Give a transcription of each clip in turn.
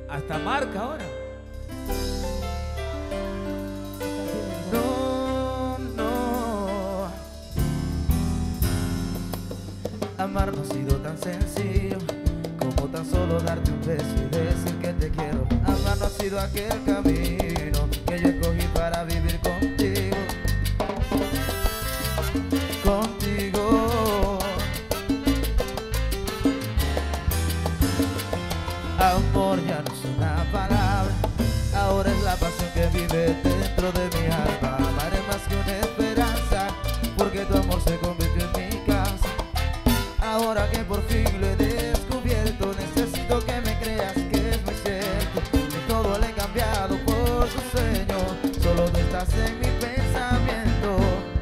Hasta marca ahora. No, no. Amar no ha sido tan sencillo como tan solo darte un beso y decir que te quiero. Amar no ha sido aquel camino que yo escogí para vivir contigo. Contigo. Amor ya no es una palabra, ahora es la pasión que vive dentro de mi alma. Amar es más que una esperanza, porque tu amor se convirtió en mi casa. Ahora que por fin lo he descubierto, necesito que me creas que es muy cierto, que todo le he cambiado por tu sueño, solo tú estás en mi pensamiento.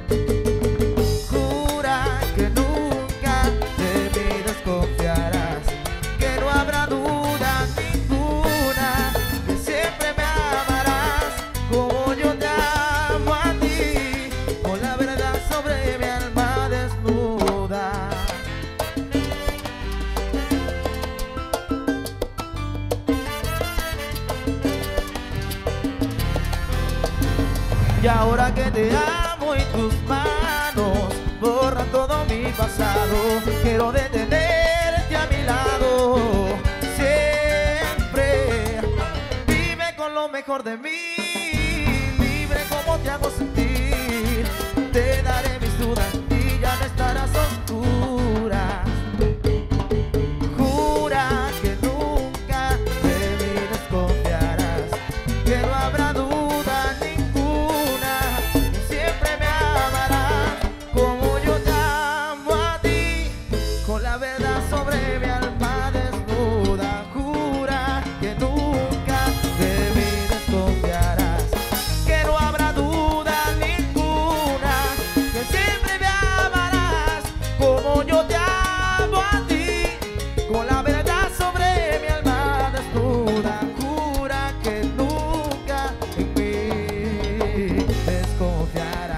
Jura que nunca de mí desconfiarás, que no habrá duda ninguna, que siempre me amarás como yo te amo a ti, con la verdad sobre mi alma desnuda. Y ahora que te amo y tus manos borran todo mi pasado, quiero detenerte a mi lado siempre. Vive con lo mejor de mí, libre como te hago sentir. Te daré mis dudas y ya no estarás oscura. Jura que nunca de mí desconfiarás, que no habrá duda ninguna, que siempre me amarás como yo te amo a ti, con la verdad sobre mi alma desnuda. Jura que nunca de mí desconfiarás, que no habrá duda ninguna, que siempre me amarás como yo te amo a ti, con la verdad sobre mi alma desnuda. Jura que nunca en mí desconfiarás.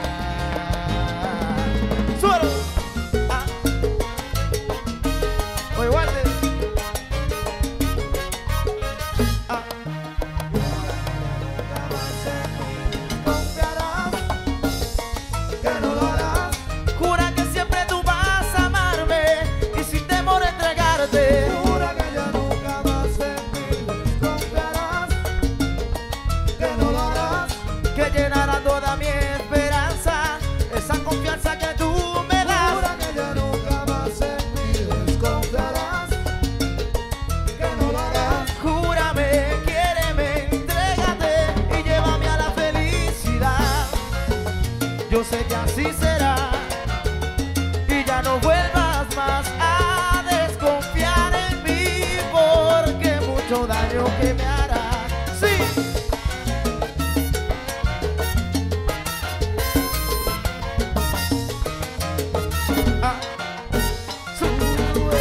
¡Suelo! Ah. Oye, guarde. Ah. Confiarás, que no lo harás. Jura que siempre tú vas a amarme y sin temor a entregarte. Jura que ya nunca más en mí desconfiarás, que no lo harás, que llenará toda mi esperanza, esa confianza que tú me das. Jura que ya nunca más en mí desconfiarás, que no lo harás. Júrame, quiéreme, entrégate y llévame a la felicidad. Yo sé que así será y ya no vuelvas más a desconfiar en mí, porque mucho daño que me harás. Sí. Ah. Sube.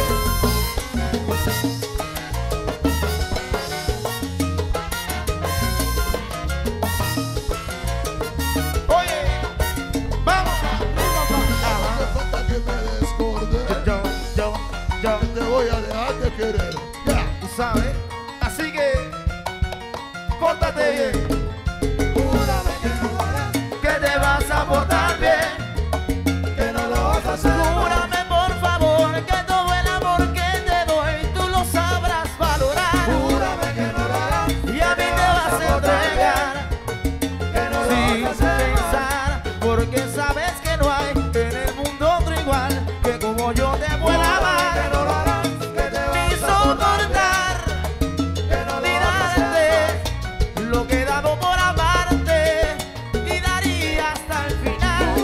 Oye, vamos. No falta que me desborde, Yo, te voy a dejar de querer. Ya. tú sabes, así que pórtate bien. Júrame que no lo harás, que te vas a portar bien, que no lo vas a hacer. Júrame por favor que todo el amor que te doy tú lo sabrás valorar. Júrame que no lo harás y a mí te vas a entregar, que no lo vas a pensar, porque sabes que no hay en el mundo otro igual, que como yo te pueda amar, que no lo harás, que te vas a soportar, que no lo vas a hacer, lo que he dado por amarte y daría hasta el final.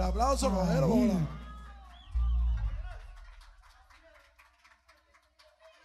aplauso, caballero.